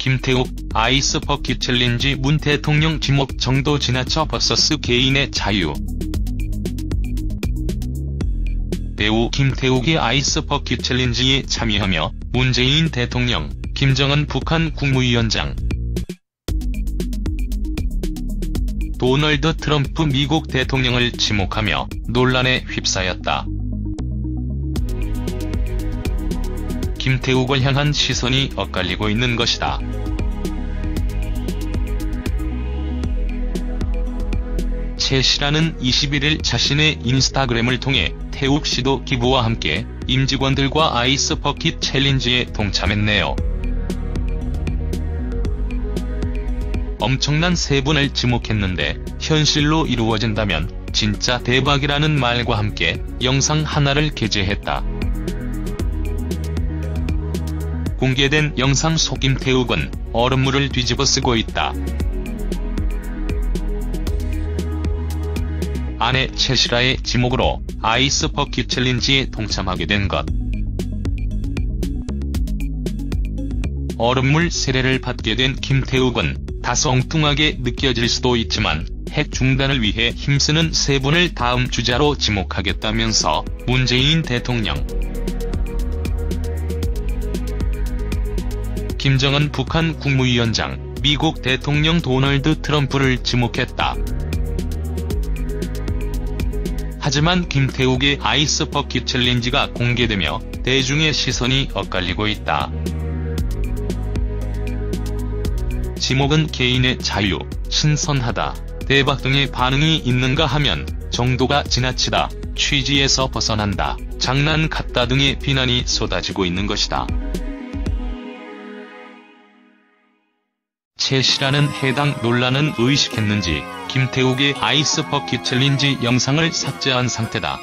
김태욱, 아이스 버킷 챌린지 문 대통령 지목 정도 지나쳐 vs 개인의 자유. 배우 김태욱이 아이스 버킷 챌린지에 참여하며 문재인 대통령, 김정은 북한 국무위원장, 도널드 트럼프 미국 대통령을 지목하며 논란에 휩싸였다. 김태욱을 향한 시선이 엇갈리고 있는 것이다. 최 씨라는 21일 자신의 인스타그램을 통해 태욱 씨도 기부와 함께 임직원들과 아이스 버킷 챌린지에 동참했네요. 엄청난 세 분을 지목했는데 현실로 이루어진다면 진짜 대박이라는 말과 함께 영상 하나를 게재했다. 공개된 영상 속 김태욱은 얼음물을 뒤집어 쓰고 있다. 아내 최시라의 지목으로 아이스 버킷 챌린지에 동참하게 된 것. 얼음물 세례를 받게 된 김태욱은 다소 엉뚱하게 느껴질 수도 있지만 핵 중단을 위해 힘쓰는 세 분을 다음 주자로 지목하겠다면서 문재인 대통령, 김정은 북한 국무위원장, 미국 대통령 도널드 트럼프를 지목했다. 하지만 김태욱의 아이스 버킷 챌린지가 공개되며 대중의 시선이 엇갈리고 있다. 지목은 개인의 자유, 신선하다, 대박 등의 반응이 있는가 하면 정도가 지나치다, 취지에서 벗어난다, 장난 같다 등의 비난이 쏟아지고 있는 것이다. 최 씨라는 해당 논란은 의식했는지 김태욱의 아이스 버킷 챌린지 영상을 삭제한 상태다.